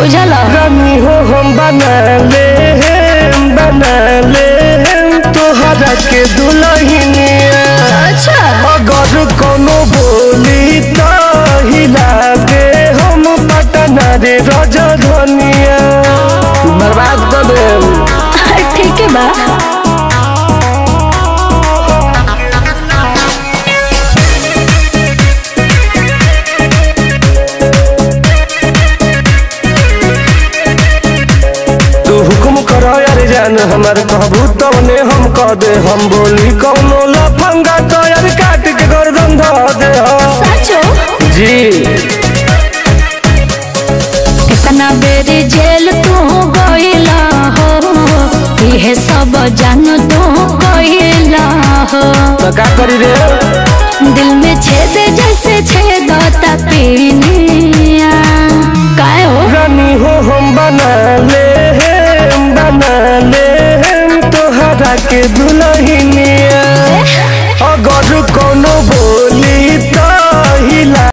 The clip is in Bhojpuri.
बुझल रानी हो हम बना ले तोहरा के दुल्हनिया। अच्छा अगर कोनो बोली तो हिला दे हम पटना रे राजधानिया। बर्बाद कर दे। ठीक है बा। जान हमार कहबू तवने हम कह दे हम बोली कौनो लफंगा तो यार काट के गर्दन धो दे। सचो जी कितना बेरी जेल तू गइला हो ये सब जान तू गइला हो। तो का करी रे दिल में छेद जैसे छेदता पीनिया काहे हो। रानी हो हम बना ले तोहरा के दुल्हनिया।